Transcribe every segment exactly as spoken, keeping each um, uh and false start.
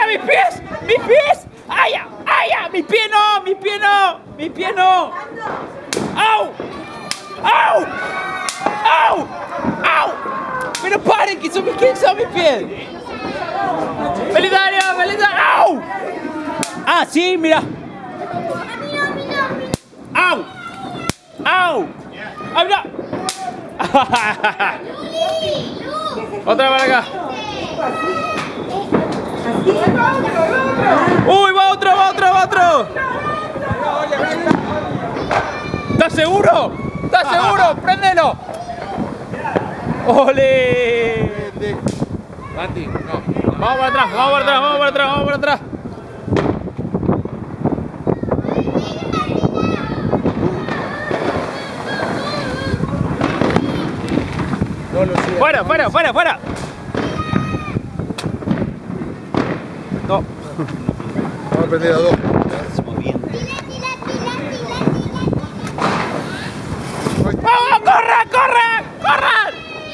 mis pies! ¡Mis pies! ¡Ay, ya! ¡Ay, ya! ¡Mis pies no! ¡Mis pies no! ¡Mis pies no! ¡Au! ¡Au! ¡Au! ¡Au! ¡Pero paren! ¿Que son mis, ¿qué son mis pies? ¡Felizario! ¡Felizario! ¡Au! Ah, sí, mira. ¡Au! ¡Au! ¡Ah, mira! Otra para acá. ¡Uy, va otro, va otro, va otro! ¿Estás seguro? ¿Estás seguro? ¡Préndelo! ¡Ole! Mati, no. Vamos para atrás, vamos para atrás, vamos para atrás, vamos para atrás. No lo sigas. ¡Fuera, fuera, fuera, fuera! No. Vamos a prender a dos. ¡Vamos, corre, corre, corre!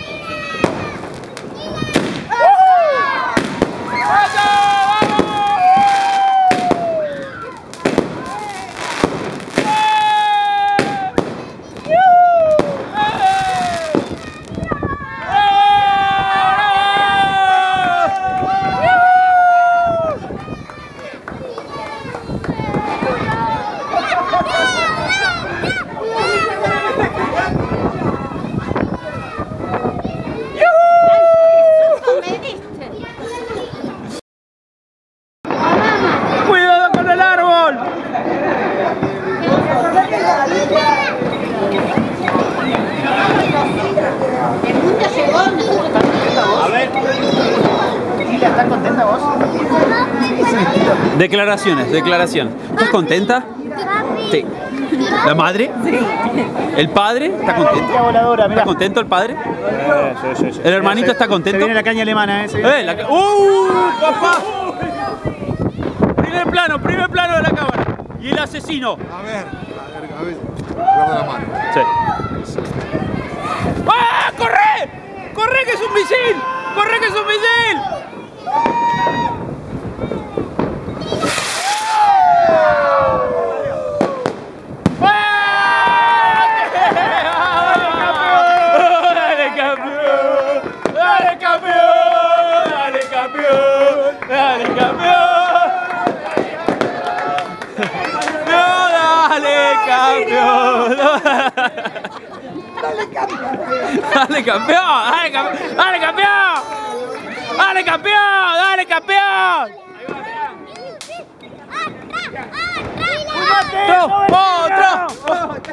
¡Cuidado con el árbol! A ver, Tila, ¿estás contenta vos? Declaraciones, declaración. ¿Estás contenta? Sí. ¿La madre? Sí. ¿El padre? ¿Está contento? La voladora, mirá. ¿Está contento el padre? Eh, sí, sí, sí. ¿El hermanito está contento? Se viene la caña alemana, ¿eh? Se viene. ¡Eh! La ca- ¡Uh! ¡Papá! Primer plano, primer plano de la cámara. Y el asesino. A ver, a ver, a ver. Guarda la mano. Sí. ¡Ah! ¡Corre! ¡Corre que es un misil! ¡Corre que es un misil! ¡Dale, campeón! ¡Dale, campeón! ¡Dale, campeón! ¡Dale, campeón! ¡No, dale, campeón! ¡Dale, campeón! ¡Dale, campeón! ¡Dale, campeón! ¡Dale, campeón! ¡Dale, campeón! ¡Otro! ¡Otro!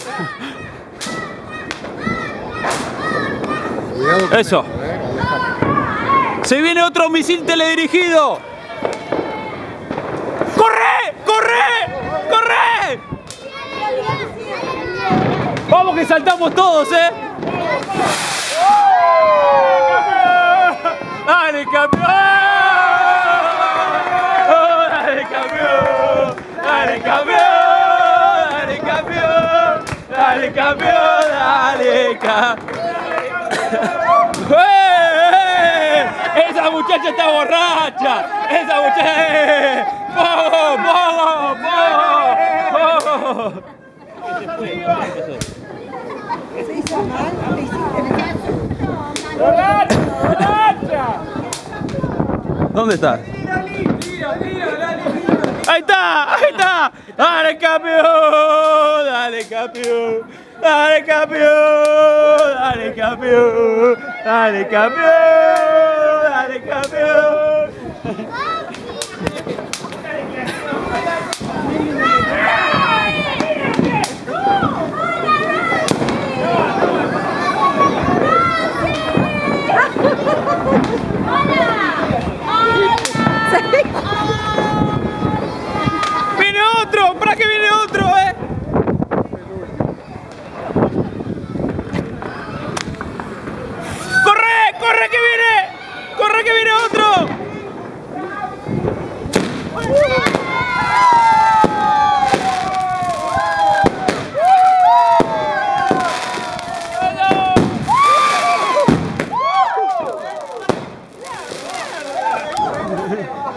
Cuidado con Eso. esto, ¿eh? ¡Se viene otro misil teledirigido! ¡Corre! ¡Corre! ¡Corre! ¡Vamos que saltamos todos, eh! ¡Dale, campeón! ¡Dale, campeón! ¡Dale, campeón! ¡Dale, campeón! ¡Dale, campeón! ¡Dale, campeón! ¡Eh! ¡Esa muchacha está borracha! ¡Esa muchacha! ¡Vamos! ¡Vamos! ¡Vamos! ¿Dónde estás? ¡Ahí está! ¡Ahí está! ¡Dale, campeón! ¡Dale, campeón! ¡Dale, campeón! ¡Dale, campeón! ¡Dale, campeón! ¡Dale, campeón! ¡Viene otro! ¡Para que viene otro, eh! ¡Corre! ¡Corre que viene! ¡Corre que viene otro!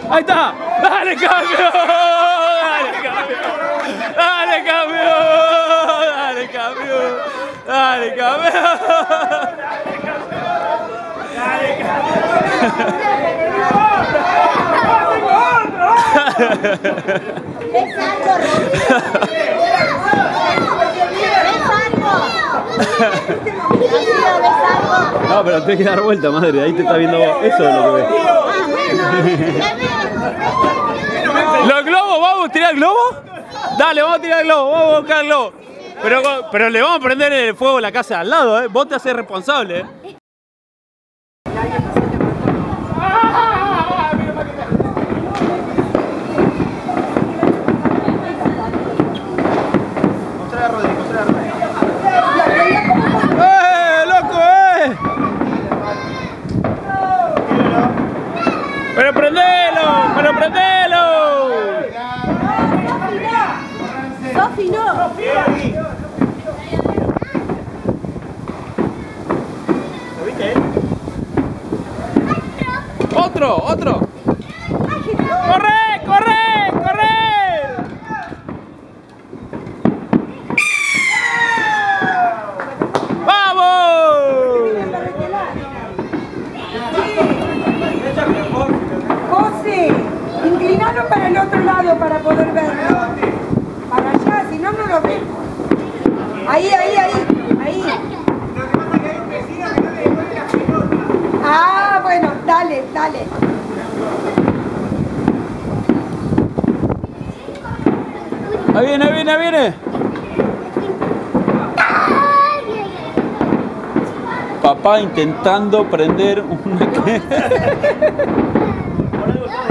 Ahí está. Dale, cambio. Dale, cambio. Dale, cambio. Dale, cambio. Dale, cambio. Dale, cambio. ¡Es algo, No, pero tenés que dar vuelta, madre. Ahí te está viendo vos. Eso es lo que ves. Los globos, ¿vamos a tirar el globo? Dale, vamos a tirar el globo, vamos a buscar el globo. Pero, pero le vamos a prender el fuego a la casa de al lado, ¿eh? Vos te haces responsable, ¿eh? ¡Eh, loco, eh! ¡Pero prendelo! ¡Pero prendelo! ¡Sofi, no! ¡Otro! ¡Otro! ¡Corre! ¡Corre! ¡Corre! José, inclinalo para el otro lado para poder verlo. Para allá, si no, no lo vemos. Ahí, ahí, ahí, ahí. Ah, bueno, dale, dale. Ahí viene, ahí viene, ahí viene. Papá intentando prender una...